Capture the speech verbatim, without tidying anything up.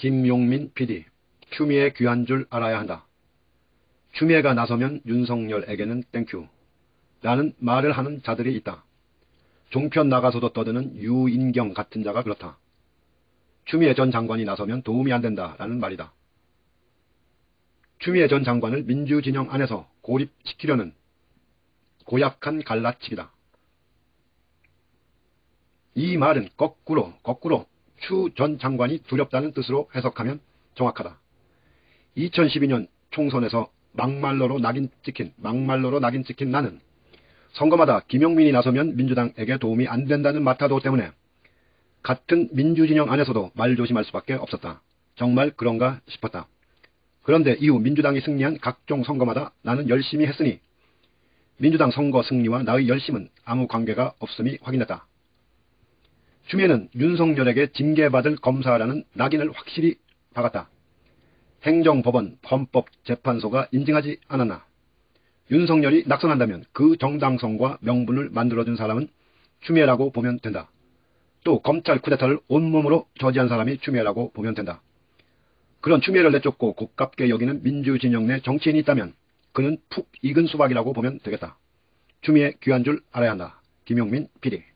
김용민 피디, 추미애 귀한 줄 알아야 한다. 추미애가 나서면 윤석열에게는 땡큐 라는 말을 하는 자들이 있다. 종편 나가서도 떠드는 유인경 같은 자가 그렇다. 추미애 전 장관이 나서면 도움이 안 된다라는 말이다. 추미애 전 장관을 민주진영 안에서 고립시키려는 고약한 갈라치기다. 이 말은 거꾸로 거꾸로 추 전 장관이 두렵다는 뜻으로 해석하면 정확하다. 이천십이 년 총선에서 막말로로 낙인 찍힌 막말로로 낙인 찍힌 나는 선거마다 김용민이 나서면 민주당에게 도움이 안 된다는 마타도 때문에 같은 민주진영 안에서도 말조심할 수밖에 없었다. 정말 그런가 싶었다. 그런데 이후 민주당이 승리한 각종 선거마다 나는 열심히 했으니 민주당 선거 승리와 나의 열심은 아무 관계가 없음이 확인됐다. 추미애는 윤석열에게 징계받을 검사라는 낙인을 확실히 박았다. 행정법원, 헌법재판소가 인증하지 않았나. 윤석열이 낙선한다면 그 정당성과 명분을 만들어준 사람은 추미애라고 보면 된다. 또 검찰 쿠데타를 온몸으로 저지한 사람이 추미애라고 보면 된다. 그런 추미애를 내쫓고 고깝게 여기는 민주진영 내 정치인이 있다면 그는 푹 익은 수박이라고 보면 되겠다. 추미애 귀한 줄 알아야 한다. 김용민 피디.